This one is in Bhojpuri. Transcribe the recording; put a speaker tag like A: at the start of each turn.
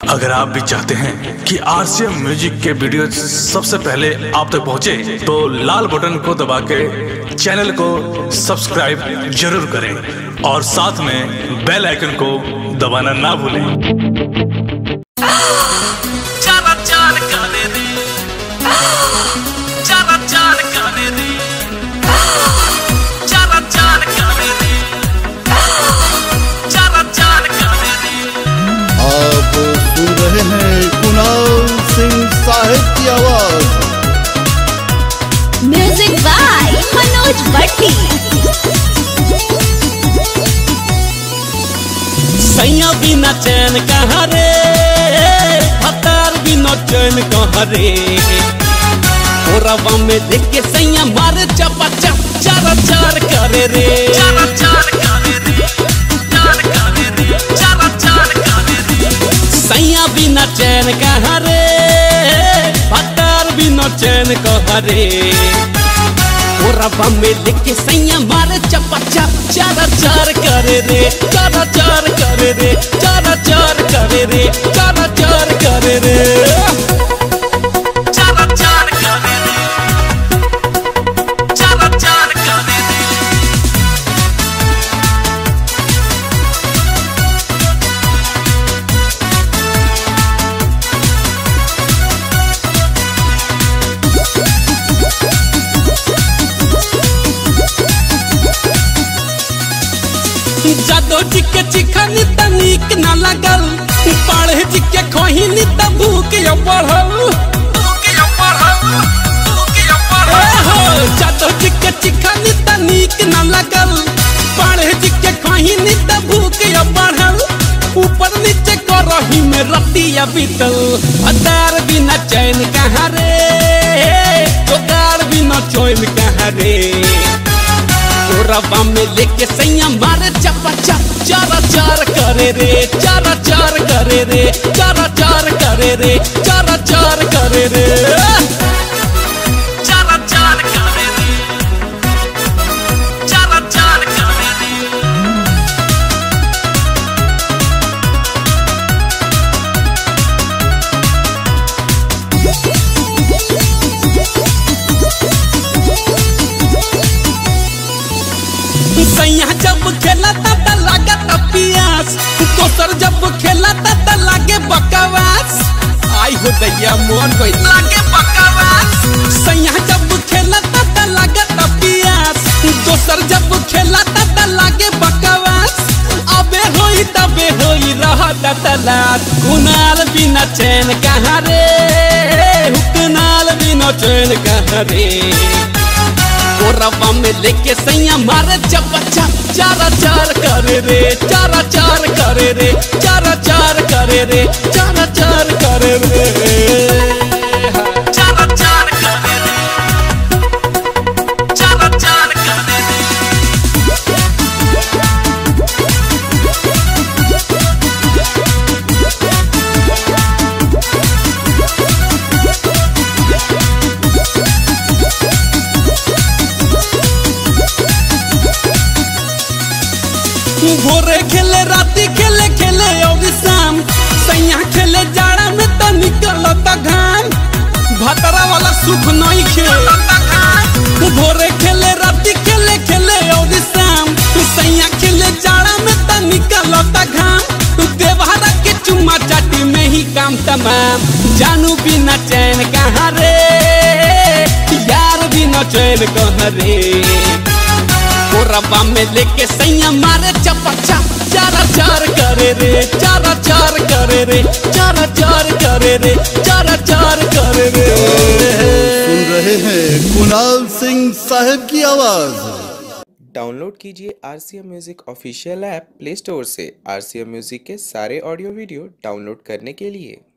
A: अगर आप भी चाहते हैं कि आरसीएम म्यूजिक के वीडियो सबसे पहले आप तक पहुंचे, तो लाल बटन को दबा के चैनल को सब्सक्राइब जरूर करें और साथ में बेल आइकन को दबाना ना भूलें।
B: आप सुन रहे हैं कुणाल सिंह साहिब की आवाज।
C: Music by Manoj Bhatti.
D: सैया बिना चैन कहाँ रे, हतार बिना चैन कहाँ रे। ओरवा में देख के सैया मारे चपा चप चार चार करे रे, चार चार करे रे, चार करे रे, चार चार करे रे। सैया बिना चैन कहाँ रे, हतार बिना चैन कहाँ रे। ओरवा में देख के सैया मारे चपा चप चार चार करे रे, चार चार करे रे, चार चार करे रे, चार चार करे रे, चार चार करे रे, चार चार करे रे। जादो जी के चिखनी तनिक न लगल, पढ़े जी के खोहिनी त भूख यो बढ़ल, भूख यो बढ़ल, भूख यो बढ़ल। जादो जी के चिखनी तनिक न लगल, पढ़े जी के खोहिनी त भूख यो बढ़ल। ऊपर नीचे करही में रतिया बीतल, अदार बिना चैन कहाँ रे, जोगार बिना चैन कहाँ रे। ओरवा में लेके सैया मारे चपा चप चार चार करे रे, चार चार करे रे, चार चार करे रे, चार चार करे रे, चार चार करे रे, चार चार करे रे। सैया जब खेला तब लागत पियास, दोसर जब खेला तब लागे बकवास। आई हो दैया मोहन कोई लागे बकवास। सैया जब खेला तब लागत पियास, दोसर जब खेला तब लागे बकवास। अबे होई तबे होई रहत तलाश, कुणाल बिना चैन कहाँ रे, कुणाल बिना चैन कहाँ रे। ओरवा में लेके सैया मारे चपा चप चार चार करे रे, चार चार करे रे, चार चार करे रे, चार चार करे रे, चार चार करे रे, चार चार करे रे। भोरे खेले राती खेले खेले और शाम, सैया खेले जाड़ा में तो निकलता घाम। भतरा वाला सुख नहीं खेल। भोरे खेले राती खेले खेले और शाम, सैया खेले जाड़ा में तो निकलता घाम। देवहरा के चुम्मा चाटी में ही काम तमाम। जानू बिना चैन कहाँ रे, यार बिना चैन कहाँ रे। ओरवा में लेके सैया मारे चपा चप चार चार करे रे, चार चार करे रे, चार चार करे रे, चार चार करे रे।
B: सुन रहे हैं कुणाल सिंह साहिब की आवाज।
E: डाउनलोड कीजिए RCM music official app play store से आरसीएम म्यूजिक के सारे ऑडियो वीडियो डाउनलोड करने के लिए।